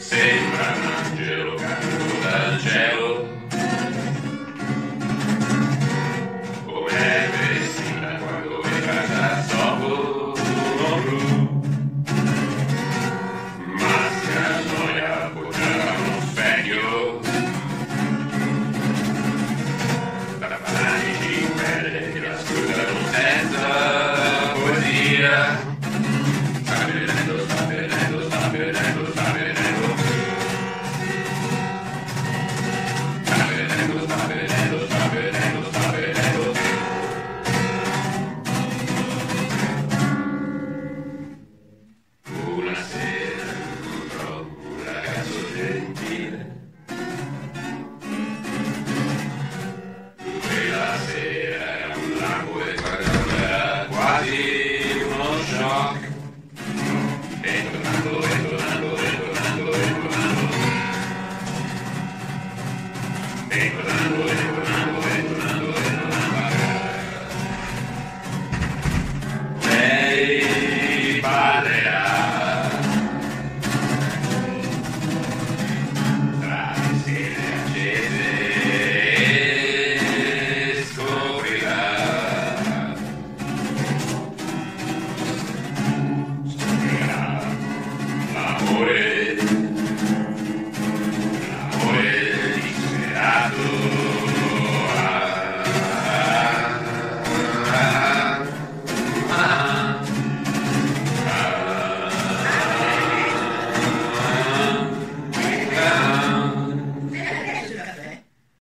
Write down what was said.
Sembra un angelo caduto dal cielo, come è vestita quando entra da sopra uno blu. Maschera noia appoggiata a uno specchio, da panici in pelle che ascoltano senza poesia. Sta venendo, sta venendo, sta venendo, sta venendo. Sta venendo, sta venendo, sta venendo, sta venendo. Una sera incontrò un ragazzo gentile. Quella sera era un lago e guardando era quasi uno shock. E tornando, e tornando, e tornando, e tornando. E tornando, e tornando, e tornando, e tornando. Lei parlerà tra le sere accese e scoprirà l'amore